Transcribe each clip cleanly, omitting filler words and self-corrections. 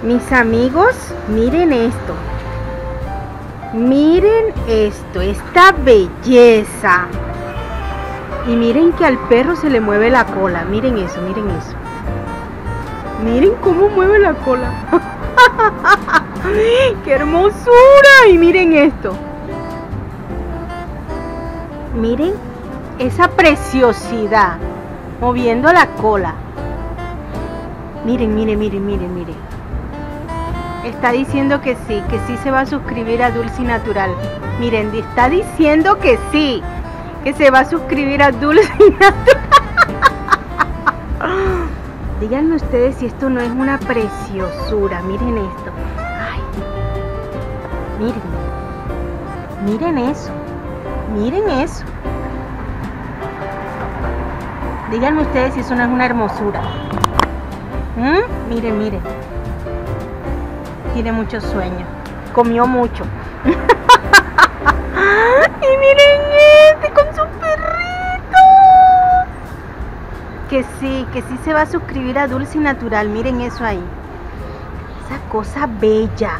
Mis amigos, miren esto. Miren esto, esta belleza. Y miren que al perro se le mueve la cola. Miren eso, miren eso. Miren cómo mueve la cola. ¡Qué hermosura! Y miren esto. Miren esa preciosidad moviendo la cola. Miren, miren, miren, miren, miren. Está diciendo que sí se va a suscribir a Dulce y Natural. Miren, está diciendo que sí, que se va a suscribir a Dulce y Natural. Díganme ustedes si esto no es una preciosura. Miren esto. Ay, miren. Miren eso. Miren eso. Díganme ustedes si eso no es una hermosura. Miren, miren. Tiene mucho sueño. Comió mucho. Y miren este con su perrito. Que sí se va a suscribir a Dulce y Natural. Miren eso ahí. Esa cosa bella.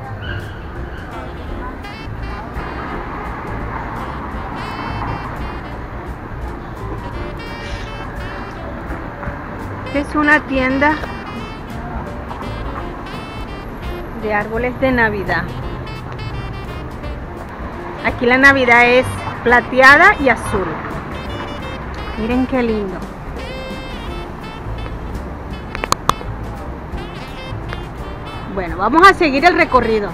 Es una tienda de árboles de Navidad. Aquí la Navidad es plateada y azul. Miren qué lindo. Bueno, vamos a seguir el recorrido.